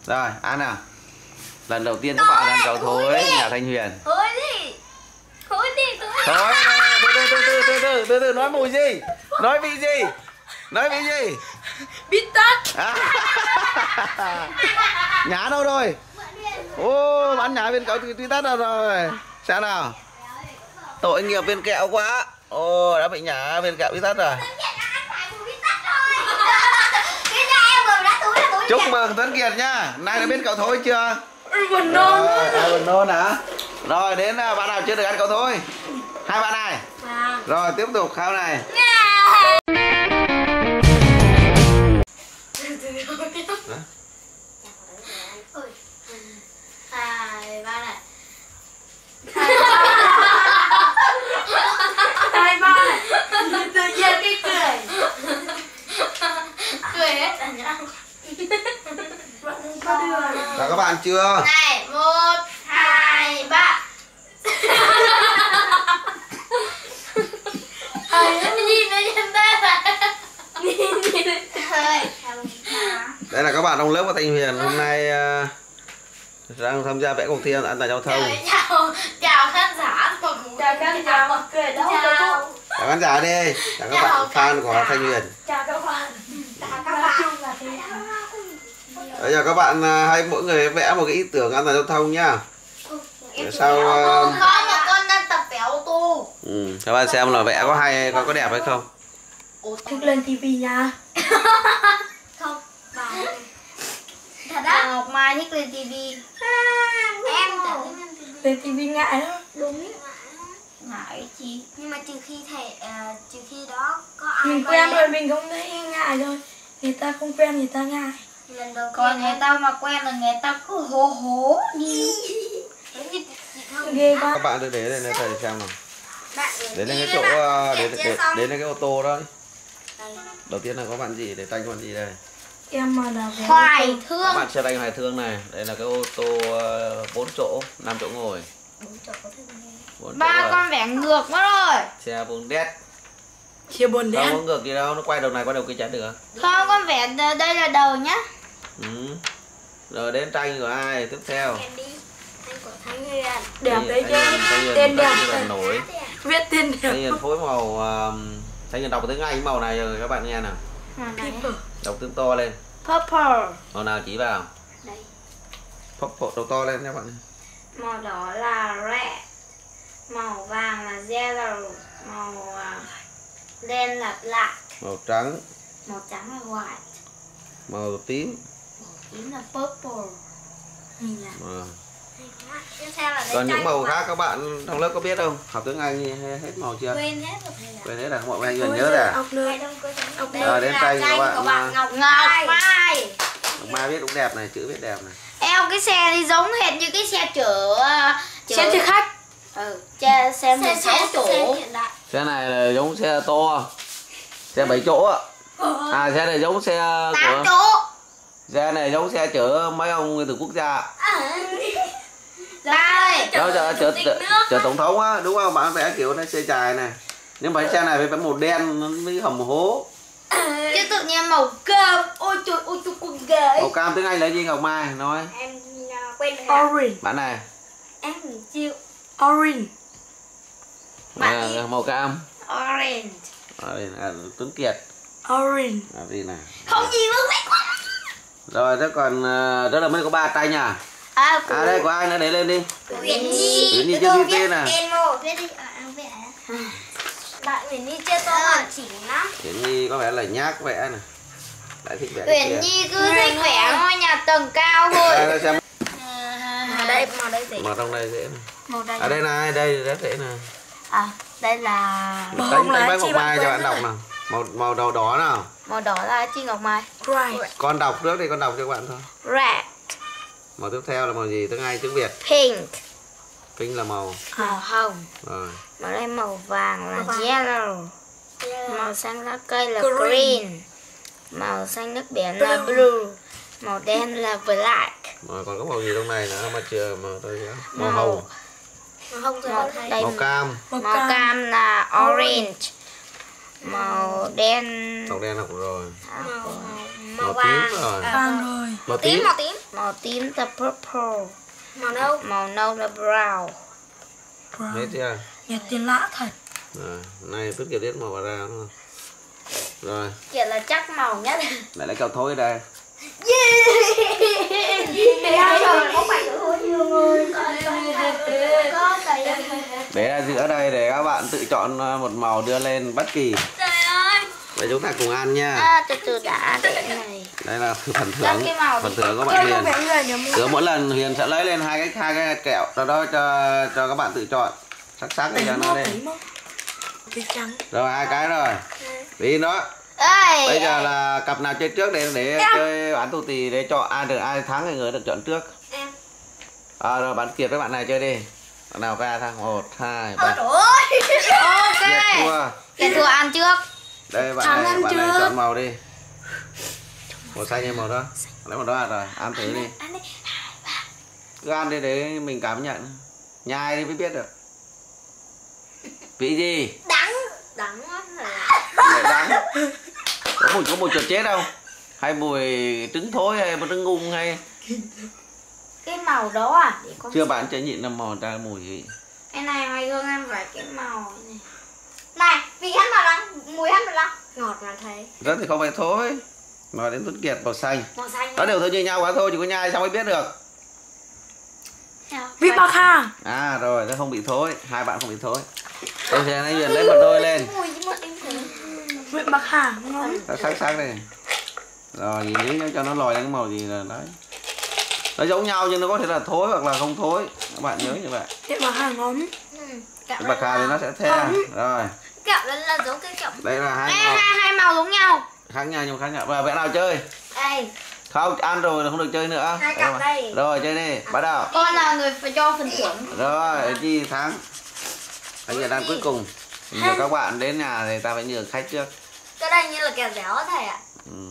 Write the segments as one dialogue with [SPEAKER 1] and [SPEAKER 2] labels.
[SPEAKER 1] Rồi, ăn nào. Lần đầu tiên các bạn ăn cậu thối nhà Thanh Huyền.
[SPEAKER 2] Thối gì? Thối gì?
[SPEAKER 1] Thối, từ từ, nói mùi gì? Nói vị gì? Nói vị gì?
[SPEAKER 2] Bít tất.
[SPEAKER 1] Nhá đâu rồi? Ô, bán nhá viên cậu tuy tắt đâu rồi. Sao nào? Tội nghiệp viên kẹo quá. Ô, đã bị nhá viên kẹo bí tắt rồi. Chúc mừng Tuấn Kiệt nhá. Nay đã biết cậu thối chưa?
[SPEAKER 2] Buồn nôn.
[SPEAKER 1] Buồn nôn hả? Rồi đến bạn nào chưa được ăn cậu thối? Hai bạn này. Rồi tiếp tục khao này.
[SPEAKER 2] Hai ba này. Tự nhiên cái cười. Cười hết cả nhá.
[SPEAKER 1] Chào các bạn chưa?
[SPEAKER 2] Này, 1, 2, 3. Nhìn nó nhìn ta mà.
[SPEAKER 1] Đây là các bạn trong lớp của Thanh Huyền hôm nay đang tham gia vẽ cuộc thi an toàn giao thông.
[SPEAKER 2] Chào khán giả. Chào khán giả mà cười đâu.
[SPEAKER 1] Chào khán giả đi. Chào các bạn fan của Thanh Huyền.
[SPEAKER 2] Chào các bạn. Chào các bạn.
[SPEAKER 1] Bây giờ các bạn hãy mỗi người vẽ một cái ý tưởng an toàn giao thông nhá. Để sau
[SPEAKER 2] Có một con đang tập vẽ ô tô.
[SPEAKER 1] các bạn xem là vẽ có hay có đẹp hay không.
[SPEAKER 3] Thích lên tivi nha.
[SPEAKER 2] Không, bà thật á. Ngọc Mai thích lên tivi. Em chẳng thích lên tivi.
[SPEAKER 3] Lên tivi ngại lắm.
[SPEAKER 2] Đúng. Ngại chi? Nhưng mà trừ khi đó có ai
[SPEAKER 3] Mình quen rồi mình không thấy ngại rồi. Người ta không quen người ta ngại.
[SPEAKER 2] Lần đầu còn người ta mà quen là người ta cứ hố hố đi.
[SPEAKER 3] Ghê quá.
[SPEAKER 1] Các bạn đưa để đây thầy xem nào. Đấy là cái chỗ đấy là cái ô tô đó. Đầu tiên là có bạn gì để tay có bạn gì đây?
[SPEAKER 3] Em mà là vẽ
[SPEAKER 2] Hoài Thương.
[SPEAKER 1] Các bạn xe tay Hoài Thương này, đây là cái ô tô 4 chỗ, 5 chỗ ngồi. 4
[SPEAKER 2] Ba con vẽ ngược mất rồi.
[SPEAKER 1] Xe 4 đét.
[SPEAKER 3] chia buồn đen.
[SPEAKER 1] Không có ngược gì đâu, nó quay đầu này qua đầu kia chắn được.
[SPEAKER 2] Không, con vẽ đây là đầu nhá.
[SPEAKER 1] Rồi đến tranh của ai tiếp theo?
[SPEAKER 3] Đẹp đấy chứ.
[SPEAKER 1] Tên
[SPEAKER 3] Tên đẹp.
[SPEAKER 1] Nổi.
[SPEAKER 3] Viết tên đẹp.
[SPEAKER 1] Thanh Huyền phối màu Thanh Huyền đọc tiếng Anh màu này rồi các bạn nghe nào. Đọc tiếng to lên.
[SPEAKER 2] Purple.
[SPEAKER 1] Màu nào chỉ vào.
[SPEAKER 2] Đây.
[SPEAKER 1] Purple đọc to lên các bạn.
[SPEAKER 2] Màu đỏ là red. Màu vàng là yellow. Màu đen là black.
[SPEAKER 1] Màu trắng.
[SPEAKER 2] Màu trắng là white.
[SPEAKER 1] Màu tím.
[SPEAKER 2] Tím là purple.
[SPEAKER 1] Còn những màu khác các bạn trong lớp có biết không? Học tiếng Anh hết màu chưa?
[SPEAKER 2] Quên hết rồi thầy ạ.
[SPEAKER 1] Quên hết là mọi người nhớ rồi. Rồi đến tranh của bạn.
[SPEAKER 2] Ngọc Mai.
[SPEAKER 1] Ngọc Mai viết cũng đẹp này, chữ viết đẹp này.
[SPEAKER 2] Em cái xe thì giống hệt như cái xe chở
[SPEAKER 3] khách.
[SPEAKER 2] Xe 16 chỗ.
[SPEAKER 1] Xe này là giống xe to. Xe 7 chỗ ạ. À xe này giống xe
[SPEAKER 2] 8 chỗ.
[SPEAKER 1] Xe này giống xe chở mấy ông từ quốc gia. Đó chở tổng thống á, đúng không? Bạn vẽ kiểu này xe dài này. Nhưng mà xe này phải vẽ màu đen nó mới hầm hố.
[SPEAKER 2] Chứ tự nhiên màu cam. Ôi trời con gái.
[SPEAKER 1] Màu cam tiếng Anh là gì Ngọc Mai nói?
[SPEAKER 2] Em quen rồi.
[SPEAKER 3] Orange.
[SPEAKER 1] Bạn này.
[SPEAKER 2] Em chịu.
[SPEAKER 3] Orange.
[SPEAKER 1] Màu cam.
[SPEAKER 2] Orange.
[SPEAKER 1] Tuấn Kiệt.
[SPEAKER 3] Orange.
[SPEAKER 1] Gì này.
[SPEAKER 2] Không gì nữa vậy quá.
[SPEAKER 1] Rồi thế còn đó là mới có 3 tranh à? Đây có ai nữa để lên đi.
[SPEAKER 2] Huyền Nhi.
[SPEAKER 1] Huyền Nhi chưa ghi tên à?
[SPEAKER 2] Tên mô viết đi. Bạn Huyền Nhi chưa to hoàn chỉnh lắm.
[SPEAKER 1] Huyền Nhi có vẻ là nhác vẽ này. Lại thích vẽ.
[SPEAKER 2] Huyền Nhi cứ thích vẽ ngôi nhà tầng cao thôi.
[SPEAKER 1] Xem.
[SPEAKER 2] Màu đây dễ.
[SPEAKER 1] Màu trong đây dễ này.
[SPEAKER 2] Màu đây.
[SPEAKER 1] À đây này, đây rất dễ này.
[SPEAKER 2] Đây là
[SPEAKER 1] Đánh bánh Ngọc Mai cho bạn đọc nào. Màu đầu đỏ nào.
[SPEAKER 2] màu đỏ là chi Ngọc Mai.
[SPEAKER 3] Right.
[SPEAKER 1] Con đọc trước đi, con đọc cho các bạn thôi.
[SPEAKER 2] Red.
[SPEAKER 1] Màu tiếp theo là màu gì? Tiếng Anh, tiếng Việt.
[SPEAKER 2] Pink.
[SPEAKER 1] Pink là màu
[SPEAKER 2] hồng.
[SPEAKER 1] rồi.
[SPEAKER 2] Màu đây màu vàng là yellow. Màu xanh lá cây là green. Màu xanh nước biển là blue. Màu đen là black.
[SPEAKER 1] Mà còn có màu gì trong này nữa mà chưa màu tôi nhớ. Màu hồng. Màu cam.
[SPEAKER 2] Màu cam là orange. Màu đen.
[SPEAKER 1] Màu đen học rồi.
[SPEAKER 2] Màu
[SPEAKER 1] tím rồi.
[SPEAKER 3] Vàng rồi.
[SPEAKER 1] Màu tím.
[SPEAKER 2] Màu tím là purple.
[SPEAKER 3] Màu đâu?
[SPEAKER 2] Màu nâu là brown.
[SPEAKER 1] Hết chưa?
[SPEAKER 3] Nghe tiền lạ thật.
[SPEAKER 1] Này Tuấn Kiệt biết màu vào ra đúng không? Rồi.
[SPEAKER 2] Kiệt là chắc màu nhất.
[SPEAKER 1] Lại lấy kẹo thối đây. Để ra giữa đây để các bạn tự chọn một màu đưa lên bất kỳ.
[SPEAKER 3] Trời ơi.
[SPEAKER 1] Vậy chúng ta cùng ăn nha.
[SPEAKER 2] Từ từ đã để này.
[SPEAKER 1] Đây là phần thưởng.
[SPEAKER 2] cái màu
[SPEAKER 1] Phần thưởng các bạn Huyền. Cứ mỗi lần Huyền sẽ lấy lên hai cái kẹo, sau đó cho các bạn tự chọn. Sắc để cho nó lên.
[SPEAKER 3] Cái trắng.
[SPEAKER 1] Rồi hai cái rồi. Vì đó. Bây giờ là cặp nào chơi trước để chơi bán tù tì để chọn ai thắng thì người được chọn trước.
[SPEAKER 3] Em.
[SPEAKER 1] Rồi bạn Kiệt với bạn này chơi đi. Bạn nào ra thắng 1, 2, 3.
[SPEAKER 2] Ok.
[SPEAKER 1] Kiệt thua.
[SPEAKER 2] Kiệt thua ăn trước.
[SPEAKER 1] Đây bạn này chọn màu đi. Màu xanh hay màu đó? Lấy màu đó rồi, ăn thử đi. Cứ ăn đi để mình cảm nhận. Nhai đi mới biết được. Vị gì?
[SPEAKER 2] Đắng lắm rồi.
[SPEAKER 1] Lại đắng. Có mùi chuột chết không? Hay mùi trứng thối hay trứng gung hay?
[SPEAKER 2] Cái màu đó à? Để con
[SPEAKER 1] Chưa bạn chưa nhịn làm màu ra mùi gì?
[SPEAKER 2] cái này mày Hương ăn phải cái màu này.
[SPEAKER 4] Này, vị hắn vào lắm, mùi hắn vào lắm.
[SPEAKER 3] Ngọt là thấy.
[SPEAKER 1] Rất thì không phải thối. Nói đến Tuấn Kiệt màu xanh.
[SPEAKER 2] Màu xanh.
[SPEAKER 1] Nó đều thôi như nhau quá thôi, chỉ có nhai xong mới biết được.
[SPEAKER 3] Vị bạc hà.
[SPEAKER 1] Rồi, nó không bị thối, hai bạn không bị thối. Bây giờ này Huyền lấy một đôi lên.
[SPEAKER 3] Vị bạc hà ngon.
[SPEAKER 1] Sắc này. Rồi nhìn dưới cho nó lòi ra cái màu gì là đấy. Nó giống nhau nhưng nó có thể là thối hoặc là không thối. Các bạn nhớ như vậy.
[SPEAKER 3] Vị bạc hà ngon.
[SPEAKER 1] Bạc hà thì nó sẽ the. Rồi.
[SPEAKER 4] Kẹo là giống cái kẹo.
[SPEAKER 1] Đây là hai
[SPEAKER 2] màu giống nhau.
[SPEAKER 1] khác nhau nhưng khác nhau. Và vẽ nào chơi?
[SPEAKER 4] Đây.
[SPEAKER 1] Không, ăn rồi là không được chơi nữa.
[SPEAKER 4] Hai cặp đây.
[SPEAKER 1] Rồi chơi đi, bắt đầu.
[SPEAKER 2] Con là người phải cho phần thưởng.
[SPEAKER 1] Rồi, Chi thắng. Anh Nhật ăn cuối cùng. Nhờ các bạn đến nhà thì ta phải nhường khách trước.
[SPEAKER 4] Cái đây như là kẹo dẻo thầy ạ.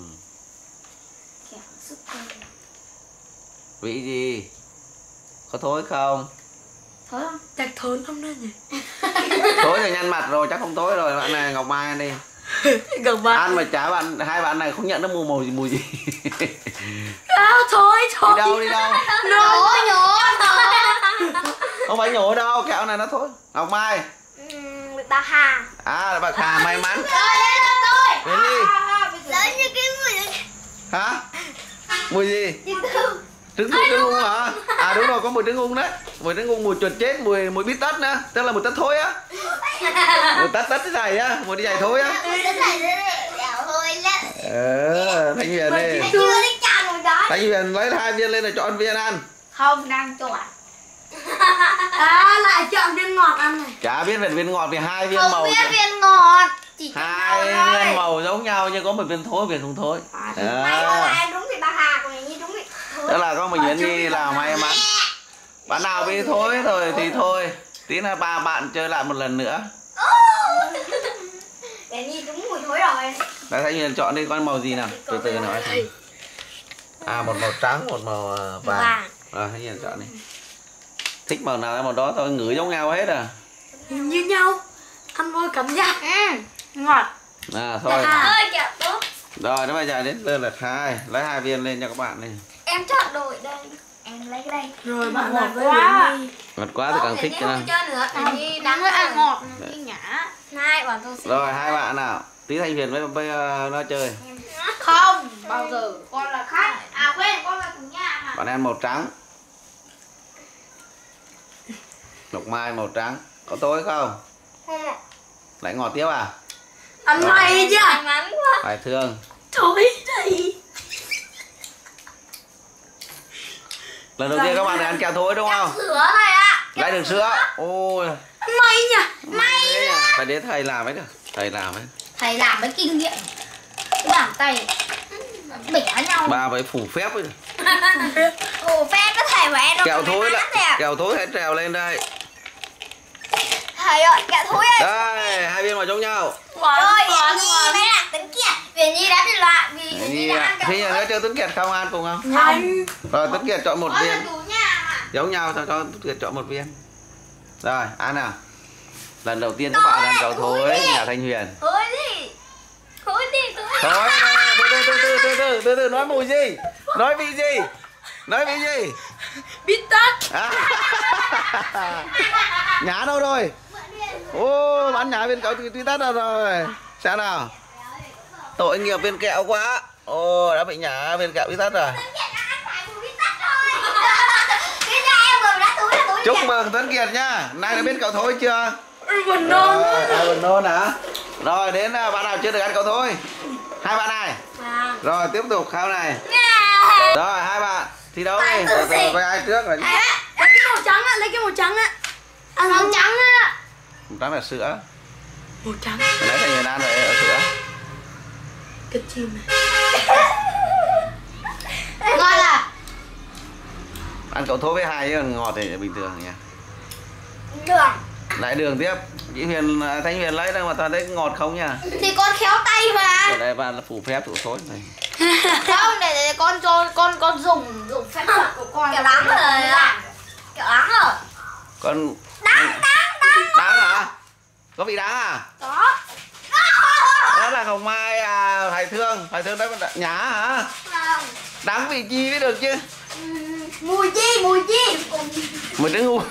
[SPEAKER 1] Vị gì? Có thối không?
[SPEAKER 2] Thối không?
[SPEAKER 3] Chắc thốn không nữa nhỉ?
[SPEAKER 1] Thối thì nhăn mặt rồi, chắc không thối rồi. Bạn này Ngọc Mai ăn đi.
[SPEAKER 3] Gần bạn.
[SPEAKER 1] Ăn mà chả hai bạn này không nhận nó mùi gì.
[SPEAKER 3] Thôi.
[SPEAKER 1] Đi đâu?
[SPEAKER 4] Nhổ.
[SPEAKER 1] Không phải nhổ đâu, kẹo này nó thối. Ngọc Mai.
[SPEAKER 4] Bạc hà.
[SPEAKER 1] Là bạc hà may mắn.
[SPEAKER 4] Rồi,
[SPEAKER 1] Đến đi.
[SPEAKER 4] lấy như cái mùi.
[SPEAKER 1] Hả? Mùi gì?
[SPEAKER 4] Trứng
[SPEAKER 1] Trứng ung hả? Đúng rồi, có mùi trứng ung đấy. Mùi trứng ung, mùi chuột chết, mùi bít tất nữa. Tức là mùi tất thối á. Mùi tất dày á, mùi đi dày thối á. Thanh Huyền đi. Thanh Huyền lấy 2 viên lên rồi chọn viên ăn.
[SPEAKER 2] Không, đang chọn.
[SPEAKER 3] Lại chọn viên ngọt ăn này.
[SPEAKER 1] Chả biết về viên ngọt thì 2 viên
[SPEAKER 4] Không
[SPEAKER 1] màu.
[SPEAKER 4] biết viên ngọt. Chỉ
[SPEAKER 1] 2 viên màu giống nhau nhưng có một viên thối, viên không thối.
[SPEAKER 4] Mày không phải em đúng vị bạc hà, còn như đúng vị thối.
[SPEAKER 1] Đó là có mình Yến Nhi là may mắn. Bạn nào bị thối rồi thì thôi. Tí là ba bạn chơi lại một lần nữa.
[SPEAKER 4] Để Nhi đúng mùi thối rồi.
[SPEAKER 1] Đấy, Thanh Huyền chọn đi con màu gì nào. Từ từ nào. Một màu trắng, một màu vàng. Rồi Thanh Huyền chọn đi. Thích màu nào màu đó thôi, ngửi giống nhau hết à.
[SPEAKER 3] Như nhau. Ăn thôi cảm giác.
[SPEAKER 2] Ngọt.
[SPEAKER 1] Thôi.
[SPEAKER 4] Ơi kẹo tốt.
[SPEAKER 1] Rồi, nó bây giờ đến lượt 2. Lấy 2 viên lên cho các bạn đi.
[SPEAKER 4] Em chọn đội đây. Em lấy cái đây.
[SPEAKER 3] Rồi bạn
[SPEAKER 2] ngọt
[SPEAKER 3] lại với
[SPEAKER 2] quá.
[SPEAKER 3] Huyền Nhi.
[SPEAKER 1] Ngọt quá thì càng thích cho
[SPEAKER 4] không chơi nữa. Tại vì đáng
[SPEAKER 2] ăn ngọt như nhã.
[SPEAKER 4] Hai bọn tôi sẽ.
[SPEAKER 1] Rồi, 2 bạn nào. Tí Thanh Huyền với nó chơi.
[SPEAKER 2] Không, bao giờ con là khách. Quên, con là chủ nhà mà.
[SPEAKER 1] Bạn ăn màu trắng. Ngọc Mai màu trắng. Có tối không?
[SPEAKER 4] Không ạ.
[SPEAKER 1] Lại ngọt tiếp à?
[SPEAKER 3] Ăn may chứ.
[SPEAKER 4] May mắn quá.
[SPEAKER 1] Phải thương.
[SPEAKER 3] Thôi đây.
[SPEAKER 1] Lần đầu tiên các bạn ăn kẹo thối đúng không?
[SPEAKER 4] Sữa thầy ạ.
[SPEAKER 1] Lại được sữa. Ôi.
[SPEAKER 3] May nhỉ.
[SPEAKER 1] May. Phải đến thầy làm mới được. Thầy làm ấy.
[SPEAKER 2] Thầy làm với kinh nghiệm. Cái bảng tay bẻ nhau.
[SPEAKER 1] Ba phải phủ phép ấy.
[SPEAKER 4] Ồ phép có thầy của em đâu.
[SPEAKER 1] Kẹo thối là kẹo thối hãy trèo lên đây.
[SPEAKER 4] Thầy ơi, kẹo thối ơi.
[SPEAKER 1] Đây, 2 viên màu giống nhau.
[SPEAKER 4] Rồi, Nhi mới là Tuấn Kiệt. Vì Nhi đã bị loạn vì Nhi đã ăn kẹo
[SPEAKER 1] Thế giờ cho Tuấn Kiệt không ăn cùng không?
[SPEAKER 3] Nhanh.
[SPEAKER 1] Rồi Tuấn Kiệt chọn 1
[SPEAKER 4] thối.
[SPEAKER 1] viên.
[SPEAKER 4] Chủ nhà mà.
[SPEAKER 1] Giống nhau cho Tuấn Kiệt chọn 1 viên. Rồi, ăn nào. Lần đầu tiên các bạn ăn kẹo thối nhà Thanh Huyền.
[SPEAKER 4] Thối gì? Thối gì?
[SPEAKER 1] Thôi, từ từ nói mùi gì? Nói vị gì? Nói bị gì?
[SPEAKER 3] Bít tất.
[SPEAKER 1] Nhá đâu rồi? Ô, bán nhá viên kẹo tuy tắt đâu rồi? Sao nào? Tội nghiệp viên kẹo quá. Ô, đã bị nhá viên kẹo tuy tắt rồi. Chúc mừng Tuấn Kiệt nhá. Nay đã biết cậu thối chưa?
[SPEAKER 3] Buồn nôn.
[SPEAKER 1] Buồn nôn hả? Rồi đến bạn nào chưa được ăn cậu thối? Hai bạn này. Rồi tiếp tục khao này. Rồi hai bạn thi đấu đi. Coi ai trước rồi.
[SPEAKER 3] Lấy cái màu trắng á, lấy cái màu trắng á.
[SPEAKER 2] Màu trắng á.
[SPEAKER 1] Màu trắng là sữa.
[SPEAKER 3] Màu trắng.
[SPEAKER 1] Nãy thầy người ăn rồi ở sữa.
[SPEAKER 3] Cực chim này.
[SPEAKER 2] Ngon à?
[SPEAKER 1] Ăn cậu thối với hai chứ ngọt thì bình thường nha.
[SPEAKER 4] Đường.
[SPEAKER 1] Lại đường tiếp. Chị Huyền, Thanh Huyền lấy đâu mà toàn thấy ngọt không nha.
[SPEAKER 2] Thì con khéo tay mà.
[SPEAKER 1] Ở đây bạn là phủ phép thủ thối này.
[SPEAKER 2] Không, để con cho con dùng phép thuật của con.
[SPEAKER 4] Kiểu đắng rồi ạ. Kiểu đắng rồi.
[SPEAKER 1] Con
[SPEAKER 4] Đắng
[SPEAKER 1] hả? Có vị đắng à?
[SPEAKER 4] Có.
[SPEAKER 1] Đó là Hồng Mai à, Hoài Thương đấy con nhá hả?
[SPEAKER 4] Không.
[SPEAKER 1] Đắng vị chi mới được chứ.
[SPEAKER 4] Mùi chi.
[SPEAKER 1] Mùi trứng ngu.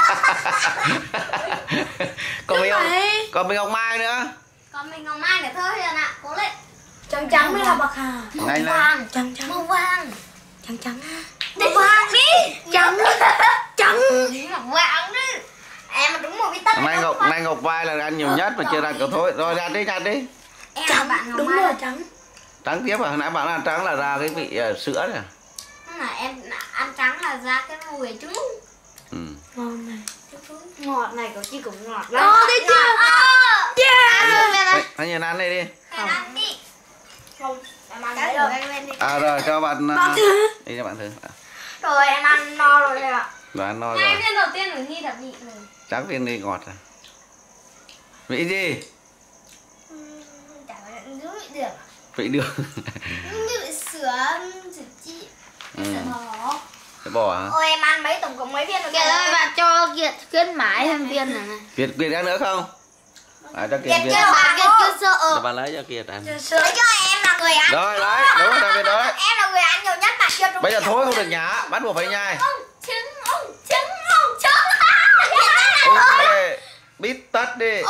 [SPEAKER 1] Còn mình Hồng Mai nữa.
[SPEAKER 4] Còn mình Ngọc Mai nữa thôi Huyền ạ. Cố lên.
[SPEAKER 3] Trắng trắng mới là bạc hà.
[SPEAKER 1] Ngay lên.
[SPEAKER 3] Trắng trắng.
[SPEAKER 4] Màu vàng.
[SPEAKER 3] Trắng trắng.
[SPEAKER 4] Màu vàng đi.
[SPEAKER 3] Trắng. Trắng.
[SPEAKER 4] Màu vàng đi. Em mà đúng một cái tất.
[SPEAKER 1] Nay Ngọc Vai là ăn nhiều nhất mà chưa đặt cậu thôi. Rồi nhặt đi.
[SPEAKER 4] Em
[SPEAKER 3] Trắng.
[SPEAKER 4] bạn Ngọc
[SPEAKER 3] Đúng
[SPEAKER 4] Mai.
[SPEAKER 3] rồi trắng.
[SPEAKER 1] Trắng tiếp à? Hồi nãy bạn ăn trắng là ra cái vị sữa này.
[SPEAKER 4] Là em ăn trắng là ra cái mùi trứng.
[SPEAKER 1] Ừ.
[SPEAKER 3] Ngon này.
[SPEAKER 2] Ngọt này của chị cũng ngọt lắm.
[SPEAKER 3] Đó thấy chưa? Yeah.
[SPEAKER 1] Thanh Huyền ăn đây đi.
[SPEAKER 4] Ăn đi.
[SPEAKER 3] Không.
[SPEAKER 4] Em ăn đấy rồi. Em lên đi.
[SPEAKER 1] À rồi cho bạn
[SPEAKER 3] thử.
[SPEAKER 1] đi cho bạn thử.
[SPEAKER 4] Rồi em ăn no rồi ạ.
[SPEAKER 1] Rồi ăn no
[SPEAKER 4] Hai
[SPEAKER 1] rồi.
[SPEAKER 4] viên đầu tiên của Nhi đã bị rồi.
[SPEAKER 1] Trắng viên đi ngọt rồi. Vị gì?
[SPEAKER 4] Chả phải là nước được.
[SPEAKER 1] Vị đường.
[SPEAKER 4] Như sữa chi. Sữa bò.
[SPEAKER 1] Cái bò hả?
[SPEAKER 4] Ôi em ăn mấy tổng cộng mấy viên rồi.
[SPEAKER 2] Kiệt ơi, bạn cho Kiệt khuyến mãi thêm viên này.
[SPEAKER 1] Kiệt ăn nữa không? À cho Kiệt
[SPEAKER 4] Kiệt
[SPEAKER 1] viên.
[SPEAKER 4] chưa bạn
[SPEAKER 2] Kiệt chưa sợ.
[SPEAKER 1] Cho bạn lấy cho Kiệt ăn.
[SPEAKER 4] Lấy cho em là người ăn.
[SPEAKER 1] Rồi đấy, đúng rồi Kiệt đấy.
[SPEAKER 4] Em là người ăn nhiều nhất mà chưa đúng.
[SPEAKER 1] Bây giờ thối không được nhá, bắt buộc phải nhai.
[SPEAKER 4] Trứng.
[SPEAKER 1] Ok, bít tất đi.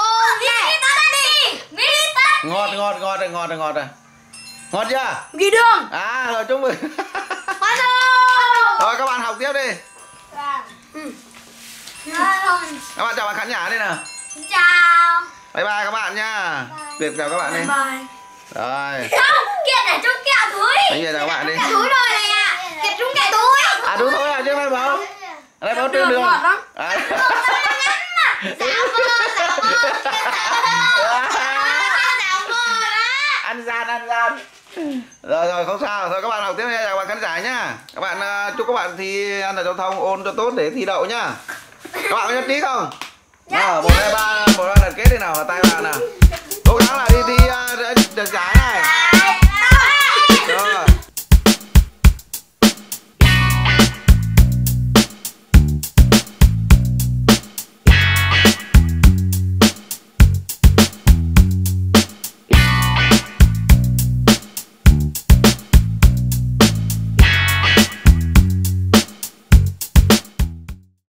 [SPEAKER 1] Ngọt rồi. Ngọt chưa?
[SPEAKER 3] Ghi đường.
[SPEAKER 1] À rồi chúc mừng. Rồi các bạn học tiếp đi. Các bạn chào bạn khán giả đi nào.
[SPEAKER 4] Chào.
[SPEAKER 1] Bye bye các bạn nha. Tuyệt chào các bạn đi.
[SPEAKER 3] Bye.
[SPEAKER 1] Rồi.
[SPEAKER 4] Không, Kiệt để trúng kẹo túi.
[SPEAKER 1] Anh về chào các bạn đi.
[SPEAKER 4] Kẹo túi rồi này à. Kiệt trúng kẹo túi.
[SPEAKER 1] À đúng thôi à chứ phải không? Ở đây có
[SPEAKER 3] Đường
[SPEAKER 1] đường.
[SPEAKER 3] ngọt lắm.
[SPEAKER 1] À. Ăn gian. Rồi không sao. Thôi các bạn học tiếp nha, chào các bạn khán giả nhá. Các bạn chúc các bạn thi an toàn giao thông ôn cho tốt để thi đậu nhá. Các bạn có nhất trí không? Nào, 1 2 3 1 2 lần kết đi nào, vào tay bạn nào.